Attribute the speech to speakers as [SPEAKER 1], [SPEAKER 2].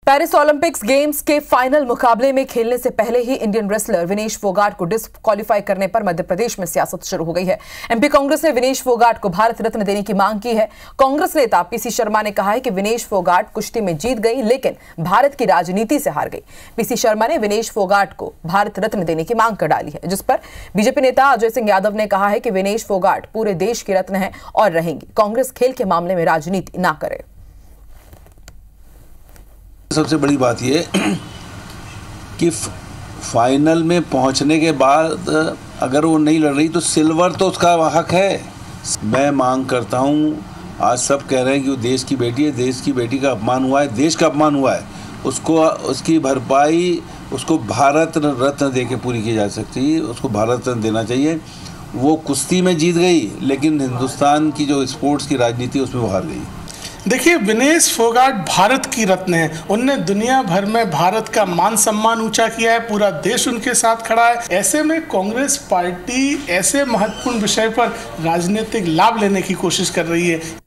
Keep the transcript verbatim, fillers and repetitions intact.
[SPEAKER 1] Paris Olympics games के final मुकाबले में खेलने से पहले ही इंडियन रेसलर विनेश फोगाट को डिस्क्वालीफाई करने पर मध्य प्रदेश में सियासत शुरू हो गई है। एमपी कांग्रेस ने विनेश फोगाट को भारत रत्न देने की मांग की है। कांग्रेस नेता पीसी शर्मा ने कहा है कि विनेश फोगाट कुश्ती में जीत गई लेकिन भारत की राजनीति से हार गई। पीसी शर्मा ने विनेश फोगाट को भारत रत्न देने की मांग कर डाली है, जिस पर बीजेपी नेता अजय सिंह यादव ने कहा है कि विनेश फोगाट पूरे देश की रत्न है और रहेंगी। कांग्रेस खेल के मामले में राजनीति ना करे।
[SPEAKER 2] सबसे बड़ी बात यह कि फाइनल में पहुंचने के बाद अगर वो नहीं लड़ रही तो सिल्वर तो उसका हक है। मैं मांग करता हूं, आज सब कह रहे हैं कि वो देश की बेटी है, देश की बेटी का अपमान हुआ है, देश का अपमान हुआ है, उसको उसकी भरपाई उसको भारत रत्न दे के पूरी की जा सकती है। उसको भारत रत्न देना चाहिए। वो कुश्ती में जीत गई लेकिन हिंदुस्तान की जो स्पोर्ट्स की राजनीति उसमें वो हार गई।
[SPEAKER 3] देखिए, विनेश फोगाट भारत की रत्न है। उनने दुनिया भर में भारत का मान सम्मान ऊंचा किया है, पूरा देश उनके साथ खड़ा है। ऐसे में कांग्रेस पार्टी ऐसे महत्वपूर्ण विषय पर राजनीतिक लाभ लेने की कोशिश कर रही है।